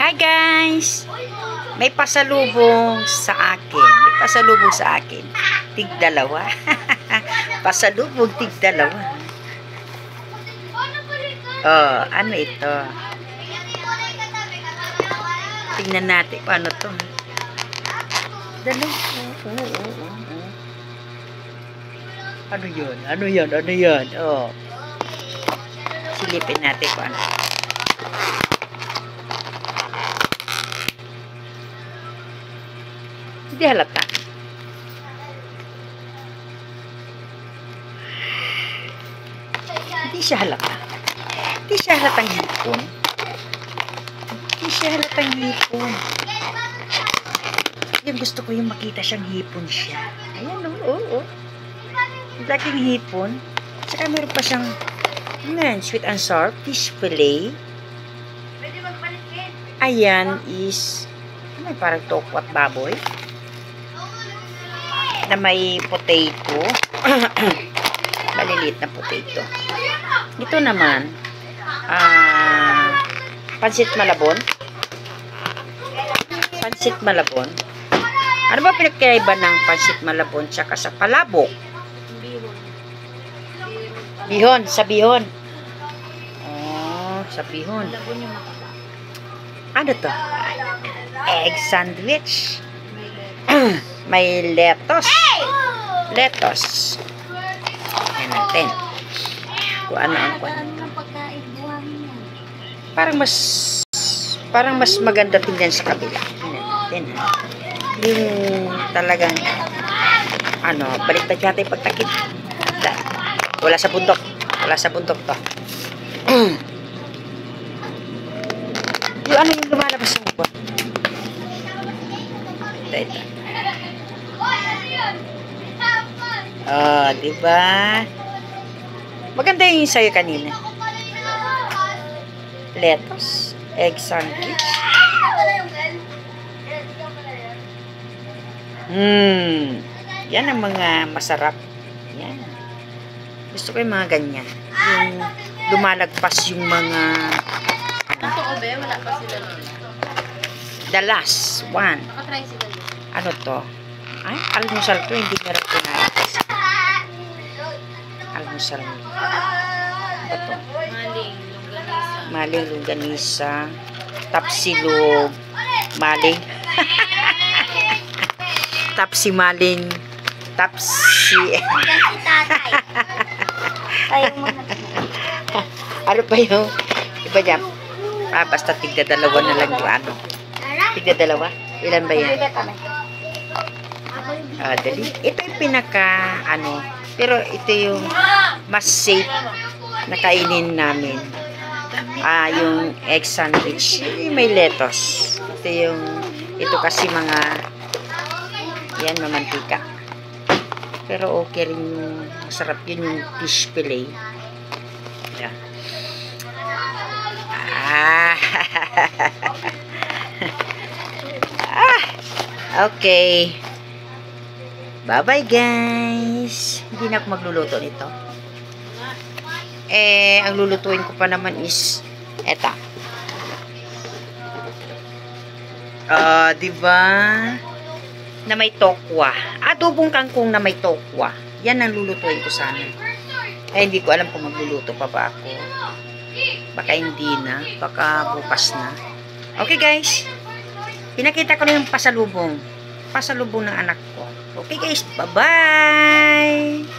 Hi guys! May pasalubong sa akin. May pasalubong sa akin. Tig-dalawa. Pasalubong tig-dalawa. Oh, ano ito? Tingnan natin kung ano to. Dalawa. Ano yun? Ano yun? Ano yun? Oh. Silipin natin kung ano. Hindi halata. Hindi siya halata. Hindi siya halatang hipon. Hindi siya halatang hipon. Yung gusto ko yung makita siyang hipon siya. Ayan, oo. Laking hipon. Saka meron pa siyang sweet and sour fish fillet. Ayan is ano, parang toko at baboy na may potato. Maliliit na potato. Ito naman pansit malabon. Pansit malabon. Ano ba pinagkaiba ng pansit malabon tsaka sa palabok? Bihon, sa bihon. Oh, sa bihon. Ano to? Egg sandwich. May lettuce. Lettuce. Yan natin. Kung ano ang parang mas maganda tingnan sa kabila. Yan natin. Yung talagang ano, baliktad yata yung pagtakip. Wala sa bundok. Wala sa bundok to. Yung ano yung lumalabas yung buwan. Ito. Oh, diba? Maganda yung sa'yo kanina. Lettuce. Egg sandwich. Yan ang mga masarap. Yan. Gusto ko yung mga ganyan. Yung lumalagpas yung mga wala pa sila nun. The last one. Ano to? Ay, almusal to. Hindi meron kinain. Almusal. Ano to? Maling longganisa. Tapsilog. Maling. Tapsi maling. Tapsi. Ano pa yung iba dyan? Basta tigda-dalawa na lang yung ano. Tigda-dalawa? Ilan ba yan? Dali. Ito yung pinaka, ano, pero ito yung mas safe na kainin namin. Yung egg sandwich. May lettuce. Ito kasi mga, yan, mamantika. Pero okay rin yung, masarap yun yung fish fillet. Yan. Okay. Bye-bye guys. Hindi na ako magluluto nito. Ang lulutuin ko pa naman is eta. Diba? Na may tokwa. Adobong kangkong na may tokwa. Yan ang lulutuin ko sana. Hindi ko alam kung magluluto pa ba ako. Baka hindi na. Baka bukas na. Okay guys. Pinakita ko na yung pasalubong. Pasalubong ng anak ko. Okay guys. Bye-bye.